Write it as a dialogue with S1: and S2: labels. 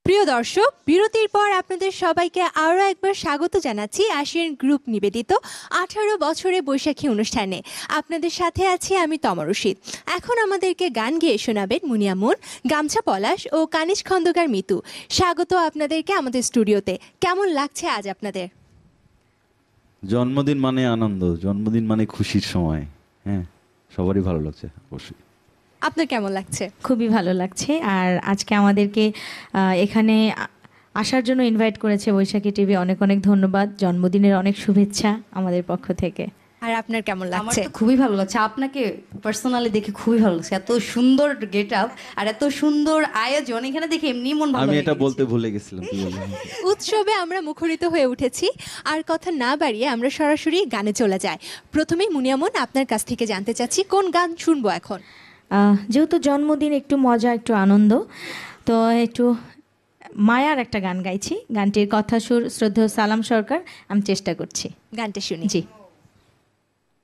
S1: প্রিয় দর্শক, বিরতির পর আপনাদের সবাইকে আরও একবার স্বাগত জানাচ্ছি আশিয়ান গ্রুপ নিবেদিত 18 বছরে বৈশাখী অনুষ্ঠানে। আপনাদের সাথে আছি আমি তমা রশিদ। এখন আমাদেরকে গান গেয়ে শোনাবেন মুনিয়া মুন, গামছা পলাশ ও কানিজ খন্দকার মিতু। স্বাগত আপনাদেরকে আমাদের স্টুডিওতে। কেমন লাগছে আজ আপনাদের?
S2: জন্মদিন মানে আনন্দ, জন্মদিন মানে খুশির সময়। হ্যাঁ, সবারই ভালো লাগছে অবশ্যই।
S1: আপনার কেমন লাগছে?
S3: খুবই ভালো লাগছে। আর আজকে আমাদেরকে এখানে আসার জন্য ইনভাইট করেছে বৈশাখী টিভি। অনেক অনেক ধন্যবাদ। জন্মদিনের অনেক শুভেচ্ছা আমাদের পক্ষ থেকে।
S1: আর আপনার কেমন
S4: আমার
S1: লাগছে?
S4: তো খুবই ভালো লাগছে, আপনাকে পার্সোনালি দেখে খুবই ভালো লাগছে। এত সুন্দর গেট আপ আর এত সুন্দর আয়োজন, এখানে দেখে এমনি মন ভালো
S2: আমি
S4: হয়ে
S2: এটা
S4: গেছে।
S2: বলতে ভুলে গেছিলাম, কি বললাম?
S1: উৎসবে আমরা মুখরিত হয়ে উঠেছি। আর কথা না বাড়িয়ে আমরা সরাসরি গানে চলে যাই। প্রথমেই মুনিয়া মুন, আপনার কাছ থেকে জানতে চাচ্ছি কোন গান শুনবো এখন?
S3: যেহেতু জন্মদিন, একটু মজা, একটু আনন্দ, তো একটু মায়ার একটা গান গাইছি। গানটির কথা সুর শ্রদ্ধেয় সালাম সরকার। আমি চেষ্টা করছি।
S1: গানটা শুনি।
S3: জি।